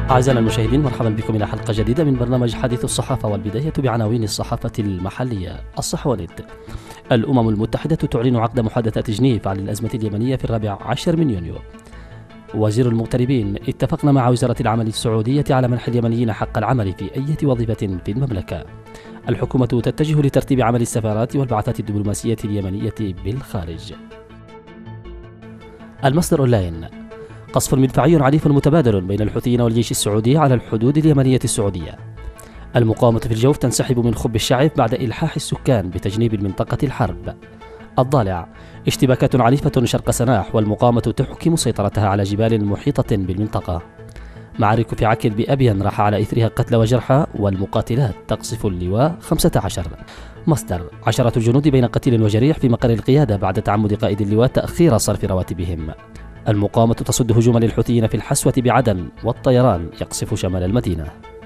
أعزائنا المشاهدين، مرحبا بكم إلى حلقة جديدة من برنامج حديث الصحافة، والبداية بعناوين الصحافة المحلية. الصحوانيت: الأمم المتحدة تعلن عقد محادثات جنيف عن الأزمة اليمنية في 14 من يونيو. وزير المغتربين: اتفقنا مع وزارة العمل السعودية على منح اليمنيين حق العمل في أي وظيفة في المملكة. الحكومة تتجه لترتيب عمل السفارات والبعثات الدبلوماسية اليمنية بالخارج. المصدر أونلاين: قصف مدفعي عنيف متبادل بين الحوثيين والجيش السعودي على الحدود اليمنية السعودية. المقاومة في الجوف تنسحب من خب الشعب بعد إلحاح السكان بتجنيب المنطقة الحرب. الضالع: اشتباكات عنيفة شرق سناح والمقاومة تحكم سيطرتها على جبال محيطة بالمنطقة. معارك في عكل بأبين راح على إثرها قتلى وجرحى والمقاتلات تقصف اللواء 15. مصدر: عشرات الجنود بين قتيل وجريح في مقر القيادة بعد تعمد قائد اللواء تأخير صرف رواتبهم. المقاومة تصد هجوم للحوثيين في الحسوة بعدن، والطيران يقصف شمال المدينة.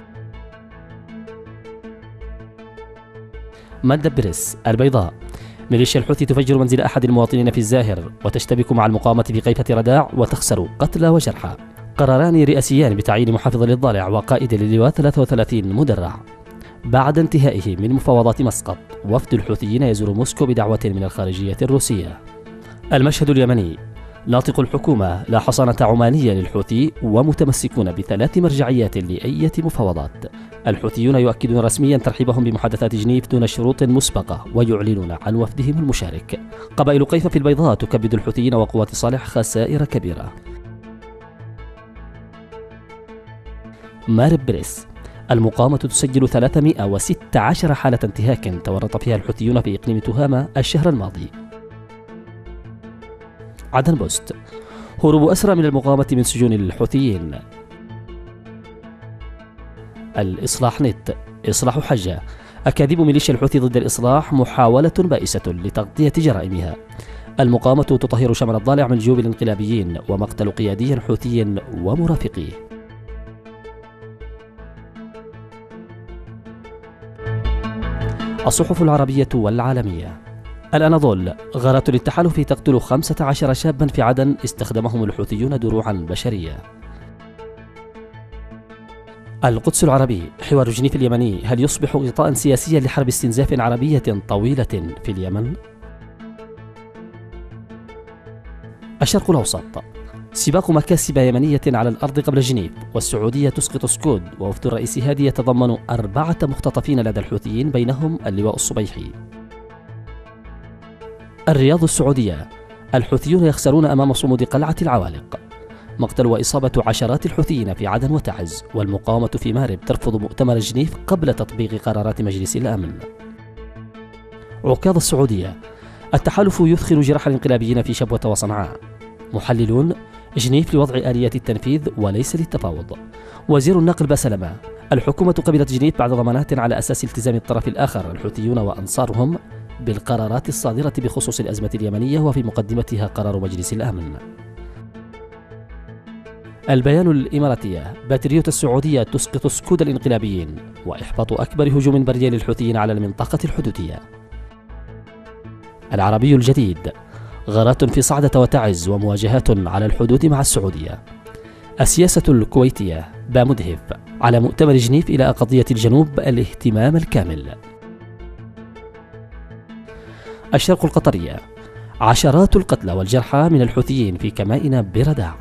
مادة بريس: البيضاء: ميليشيا الحوثي تفجر منزل أحد المواطنين في الزاهر وتشتبك مع المقاومة في قيفة رداع وتخسر قتلى وجرحى. قراران رئاسيان بتعيين محافظ للضالع وقائد للواء 33 مدرع. بعد انتهائه من مفاوضات مسقط، وفد الحوثيين يزور موسكو بدعوة من الخارجية الروسية. المشهد اليمني: ناطق الحكومة: لا حصانة عمانية للحوثي ومتمسكون ب3 مرجعيات لأي مفاوضات. الحوثيون يؤكدون رسميا ترحيبهم بمحادثات جنيف دون شروط مسبقة، ويعلنون عن وفدهم المشارك. قبائل قيفة في البيضاء تكبد الحوثيين وقوات صالح خسائر كبيرة. مارب بريس: المقاومة تسجل 316 حالة انتهاك تورط فيها الحوثيون في إقليم تهامة الشهر الماضي. عدن بوست: هروب أسرى من المقاومة من سجون الحوثيين. الإصلاح نت: إصلاح حجة: أكاذيب ميليشيا الحوثي ضد الإصلاح محاولة بائسة لتغطية جرائمها. المقاومة تطهر شمال الضالع من جيوب الانقلابيين ومقتل قيادي حوثي ومرافقيه. الصحف العربية والعالمية: الأناضول: غارات للتحالف تقتل 15 شابا في عدن استخدمهم الحوثيون دروعا بشرية. القدس العربي: حوار جنيف اليمني هل يصبح غطاء سياسيا لحرب استنزاف عربية طويلة في اليمن؟ الشرق الأوسط: سباق مكاسب يمنية على الأرض قبل جنيف، والسعودية تسقط سكود، ووفد الرئيس هادي يتضمن 4 مختطفين لدى الحوثيين بينهم اللواء الصبيحي. الرياض السعودية: الحوثيون يخسرون أمام صمود قلعة العوالق. مقتل وإصابة عشرات الحوثيين في عدن وتعز، والمقاومة في مارب ترفض مؤتمر جنيف قبل تطبيق قرارات مجلس الأمن. عكاظ السعودية: التحالف يثخن جراح الانقلابيين في شبوة وصنعاء. محللون: جنيف لوضع آليات التنفيذ وليس للتفاوض. وزير النقل بسلمة: الحكومة قبلت جنيف بعد ضمانات على أساس التزام الطرف الآخر الحوثيون وأنصارهم بالقرارات الصادرة بخصوص الأزمة اليمنية، وفي مقدمتها قرار مجلس الأمن. البيان الإماراتية: باتريوت السعودية تسقط سكود الانقلابيين، وإحباط أكبر هجوم بري للحوثيين على المنطقة الحدودية. العربي الجديد: غارات في صعدة وتعز ومواجهات على الحدود مع السعودية. السياسة الكويتية: بامدهف: على مؤتمر جنيف إلى قضية الجنوب الاهتمام الكامل. الشرق القطرية: عشرات القتلى والجرحى من الحوثيين في كمائن برداع.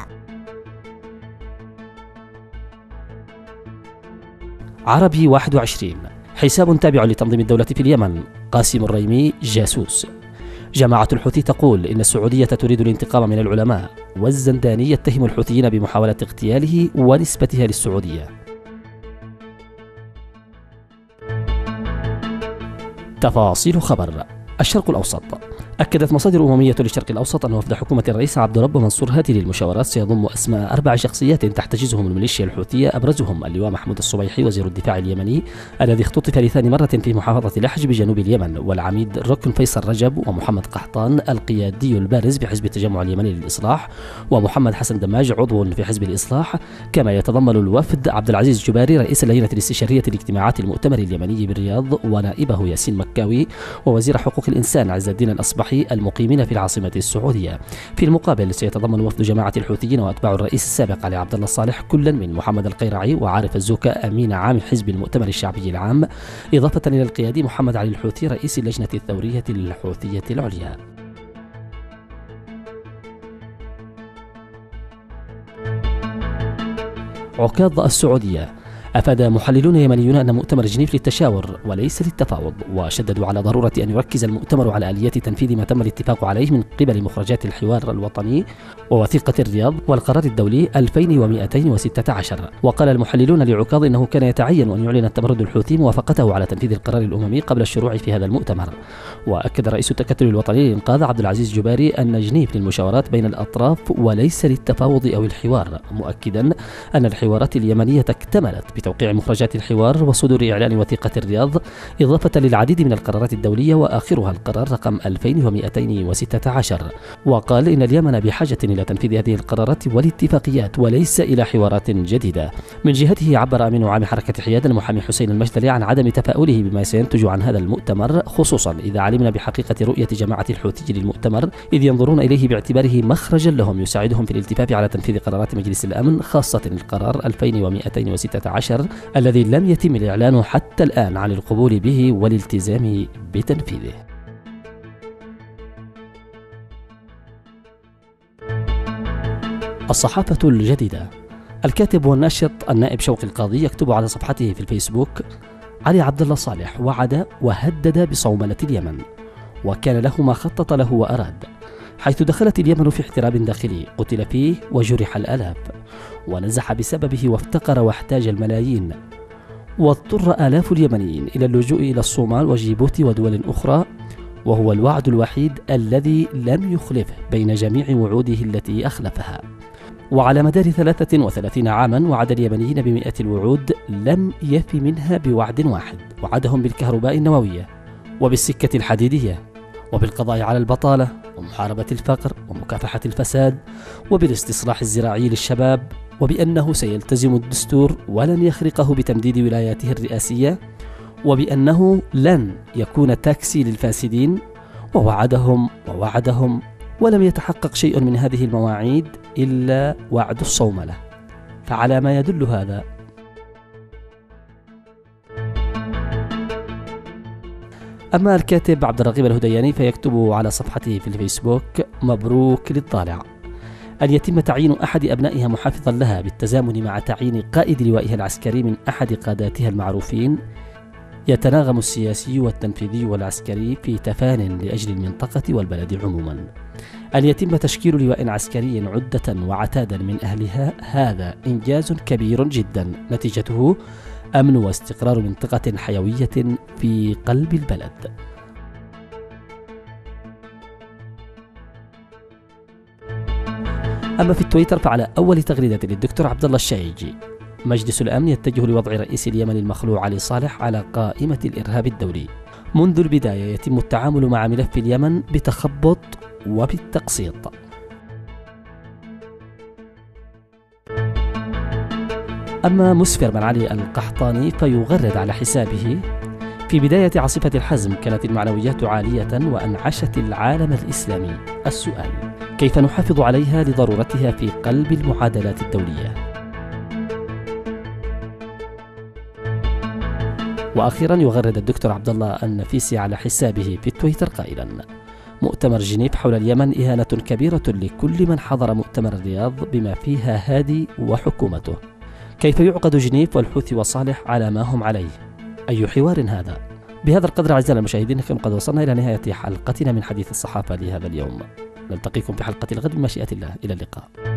عربي 21: حساب تابع لتنظيم الدولة في اليمن، قاسم الريمي جاسوس. جماعة الحوثي تقول إن السعودية تريد الانتقام من العلماء، والزنداني يتهم الحوثيين بمحاولة اغتياله ونسبتها للسعودية. تفاصيل خبر. الشرق الأوسط: أكدت مصادر أممية للشرق الأوسط أن وفد حكومة الرئيس عبد رب منصور هادي للمشاورات سيضم أسماء 4 شخصيات تحتجزهم الميليشيا الحوثية، أبرزهم اللواء محمود الصبيحي وزير الدفاع اليمني الذي اختطف لثاني مرة في محافظة لحج بجنوب اليمن، والعميد ركن فيصل رجب، ومحمد قحطان القيادي البارز بحزب التجمع اليمني للإصلاح، ومحمد حسن دماج عضو في حزب الإصلاح. كما يتضمن الوفد عبد العزيز جباري رئيس اللجنة الاستشارية لاجتماعات المؤتمر اليمني بالرياض، ونائبه ياسين مكاوي، ووزير حقوق الإنسان عز الدين الأصبحي الرياحي المقيمين في العاصمة السعودية. في المقابل سيتضمن وفد جماعة الحوثيين وأتباع الرئيس السابق علي عبد الله صالح كلا من محمد القيرعي وعارف الزوكا أمين عام حزب المؤتمر الشعبي العام، إضافة إلى القيادي محمد علي الحوثي رئيس اللجنة الثورية للحوثية العليا. عكاظ السعودية. أفاد محللون يمنيون أن مؤتمر جنيف للتشاور وليس للتفاوض، وشددوا على ضرورة أن يركز المؤتمر على آليات تنفيذ ما تم الاتفاق عليه من قبل مخرجات الحوار الوطني ووثيقة الرياض والقرار الدولي 2216. وقال المحللون لعكاظ إنه كان يتعين أن يعلن التمرد الحوثي موافقته على تنفيذ القرار الأممي قبل الشروع في هذا المؤتمر. وأكد رئيس التكتل الوطني للإنقاذ عبد العزيز جباري أن جنيف للمشاورات بين الأطراف وليس للتفاوض أو الحوار، مؤكدا أن الحوارات اليمنية اكتملت بتوقيع مخرجات الحوار وصدور إعلان وثيقة الرياض، إضافة للعديد من القرارات الدولية وآخرها القرار رقم 2216. وقال إن اليمن بحاجة إلى تنفيذ هذه القرارات والاتفاقيات وليس إلى حوارات جديدة. من جهته عبر أمين عام حركة حياد المحامي حسين المجدلي عن عدم تفاؤله بما سينتج عن هذا المؤتمر، خصوصا إذا علمنا بحقيقة رؤية جماعة الحوثي للمؤتمر، إذ ينظرون إليه باعتباره مخرجا لهم يساعدهم في الالتفاف على تنفيذ قرارات مجلس الأمن، خاصة القرار 2216 الذي لم يتم الإعلان حتى الآن عن القبول به والالتزام بتنفيذه. الصحافة الجديدة. الكاتب والناشط النائب شوقي القاضي يكتب على صفحته في الفيسبوك: علي عبد الله صالح وعد وهدد بصوملة اليمن، وكان له ما خطط له وأراد، حيث دخلت اليمن في احتراب داخلي قتل فيه وجرح الآلاف، ونزح بسببه وافتقر واحتاج الملايين، واضطر آلاف اليمنيين إلى اللجوء إلى الصومال وجيبوتي ودول أخرى، وهو الوعد الوحيد الذي لم يخلفه بين جميع وعوده التي أخلفها. وعلى مدار 33 عاما وعد اليمنيين ب100 الوعود، لم يف منها بوعد واحد. وعدهم بالكهرباء النووية وبالسكة الحديدية وبالقضاء على البطالة ومحاربة الفقر ومكافحة الفساد وبالاستصلاح الزراعي للشباب، وبأنه سيلتزم الدستور ولن يخرقه بتمديد ولاياته الرئاسية، وبأنه لن يكون تاكسي للفاسدين. ووعدهم ولم يتحقق شيء من هذه المواعيد إلا وعد الصوملة. فعلى ما يدل هذا؟ أما الكاتب عبد الرقيب الهدياني فيكتب على صفحته في الفيسبوك: مبروك للطالع، أن يتم تعيين أحد أبنائها محافظا لها بالتزامن مع تعيين قائد لوائها العسكري من أحد قاداتها المعروفين. يتناغم السياسي والتنفيذي والعسكري في تفان لأجل المنطقة والبلد عموما. أن يتم تشكيل لواء عسكري عدة وعتادا من أهلها، هذا إنجاز كبير جدا، نتيجته أمن واستقرار منطقة حيوية في قلب البلد. أما في التويتر فعلى أول تغريدة للدكتور عبد الله الشايجي: مجلس الأمن يتجه لوضع رئيس اليمن المخلوع علي صالح على قائمة الإرهاب الدولي. منذ البداية يتم التعامل مع ملف اليمن بتخبط وبالتقسيط. أما مسفر بن علي القحطاني فيغرد على حسابه: في بداية عاصفة الحزم كانت المعنويات عالية وأنعشت العالم الإسلامي. السؤال: كيف نحافظ عليها لضرورتها في قلب المعادلات الدولية؟ وأخيرا يغرد الدكتور عبد الله النفيسي على حسابه في تويتر قائلا: مؤتمر جنيف حول اليمن إهانة كبيرة لكل من حضر مؤتمر الرياض بما فيها هادي وحكومته. كيف يعقد جنيف والحوثي وصالح على ما هم عليه؟ أي حوار هذا؟ بهذا القدر أعزائنا المشاهدين نكون قد وصلنا إلى نهاية حلقتنا من حديث الصحافة لهذا اليوم. نلتقيكم في حلقة الغد بمشيئة الله. إلى اللقاء.